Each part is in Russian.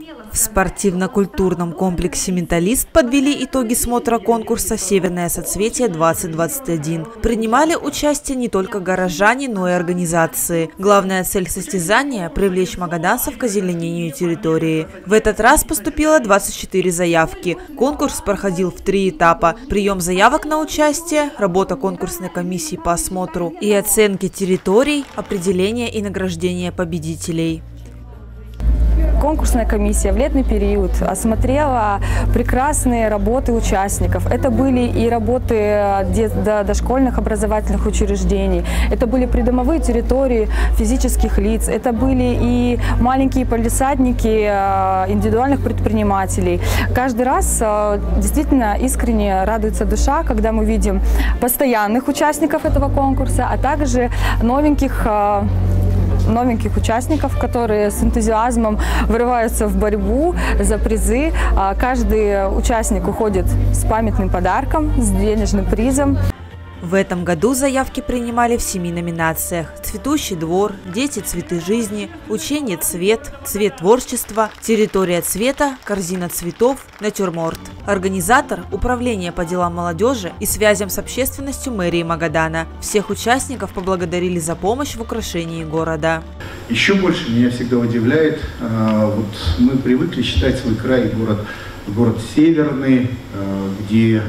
В спортивно-культурном комплексе «Менталист» подвели итоги смотра конкурса «Северное соцветие-2021». Принимали участие не только горожане, но и организации. Главная цель состязания – привлечь магаданцев к озеленению территории. В этот раз поступило 24 заявки. Конкурс проходил в 3 этапа. Прием заявок на участие, работа конкурсной комиссии по осмотру и оценке территорий, определение и награждение победителей. Конкурсная комиссия в летний период осмотрела прекрасные работы участников. Это были и работы дошкольных образовательных учреждений, это были придомовые территории физических лиц, это были и маленькие палисадники индивидуальных предпринимателей. Каждый раз действительно искренне радуется душа, когда мы видим постоянных участников этого конкурса, а также новеньких участников, которые с энтузиазмом вырываются в борьбу за призы. Каждый участник уходит с памятным подарком, с денежным призом. В этом году заявки принимали в 7 номинациях: «Цветущий двор», «Дети, цветы жизни», «Учение цвет», «Цвет творчества», «Территория цвета», «Корзина цветов», «Натюрморт». Организатор – Управление по делам молодежи и связям с общественностью мэрии Магадана. Всех участников поблагодарили за помощь в украшении города. Еще больше меня всегда удивляет, мы привыкли считать свой край город северный, где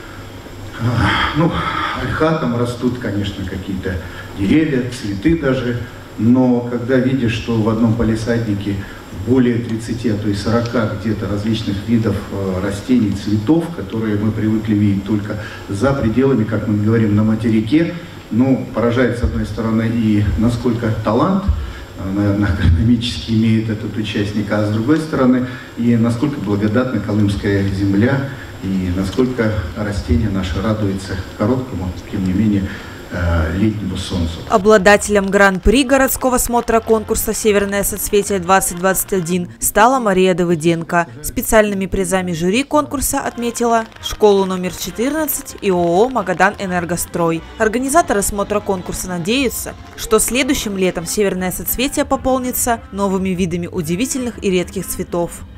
ольхатом растут, конечно, какие-то деревья, цветы даже, но когда видишь, что в одном палисаднике более 30, а то и 40 где-то различных видов растений, цветов, которые мы привыкли видеть только за пределами, как мы говорим, на материке, поражает, с одной стороны, и насколько талант, наверное, агрономически имеет этот участник, а с другой стороны, и насколько благодатна колымская земля, и насколько растения наши радуются короткому, тем не менее, летнему солнцу. Обладателем гран-при городского смотра конкурса «Северное соцветие-2021» стала Мария Давыденко. Специальными призами жюри конкурса отметила школу номер 14 и ООО «Магадан Энергострой». Организаторы смотра конкурса надеются, что следующим летом «Северное соцветие» пополнится новыми видами удивительных и редких цветов.